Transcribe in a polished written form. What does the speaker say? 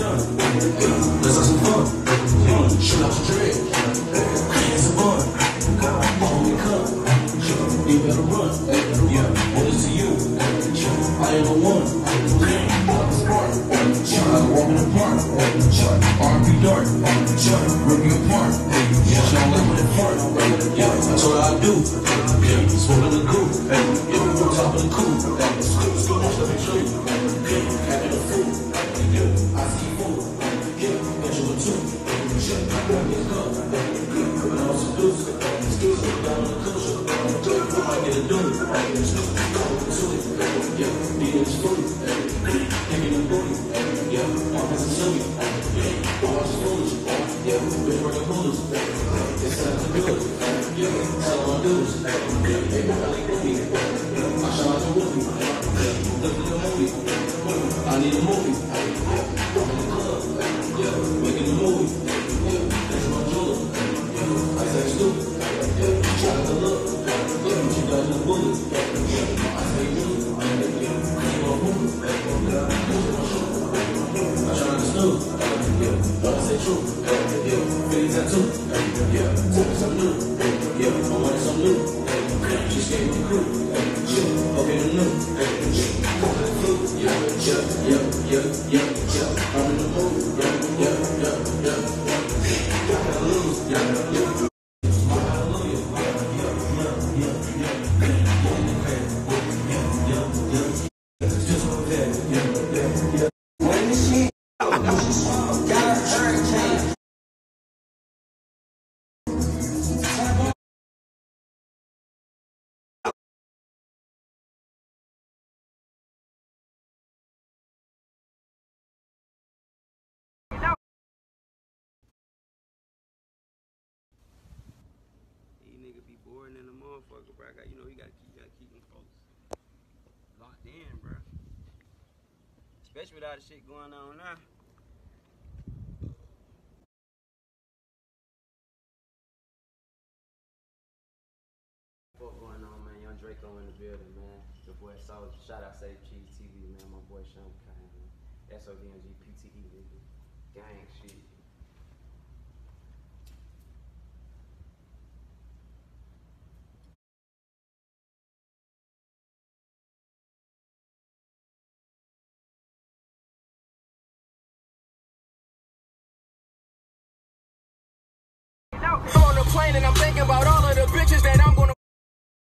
done. Let's have some fun. Shoot out your dread. It's a bun. Hold me come. You better run. Yeah, what is to you? I ain't the one. Spark. Walk in the park. R&B dark. Rip you apart. She don't like when it fart. Yeah, that's what I do. Yeah, smoking the coop. Yeah, on top of the coop. Scoop, let me show you. Having a fool. I see food. Get you a two. I got me a cup. I also do. Down on the cushion. I might get a dude. Yeah, beating his food. Kicking the booty. Yeah, I'm a silly. I'm a foolish. Yeah, been working foolish. It's time to do it. Yeah, tell them I do this. They barely do me. I shine like a movie. Look at the movie. I need a movie. I'm in the club. Yeah, making a movie. Yeah, that's my jeweler. Yeah, I say stupid. Yeah, try to look. Yeah, she got the bullet. Yeah, I say blue. Yeah, I'm a movie. I try to snoop. Yeah, I say true. Yeah, feeling tattoo. Yeah, tell me something new. Yeah, I wanted something new. She scared me the crew. Yeah, okay, the new. Yeah. I'm in the mood. Yeah. I gotta lose. Yeah. In the motherfucker, bro. You know, you gotta keep them folks locked in, bro. Especially with all the shit going on now. What going on, man? Young Draco in the building, man. Your boy Soulja. Shout out SayCheeseTV, man. My boy Sean Kane, man. SODNGPTE, nigga. Gang shit. On the plane and I'm thinking about all of the bitches that I'm